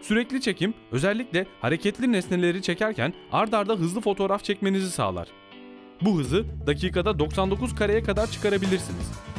Sürekli çekim özellikle hareketli nesneleri çekerken ard arda hızlı fotoğraf çekmenizi sağlar. Bu hızı dakikada 99 kareye kadar çıkarabilirsiniz.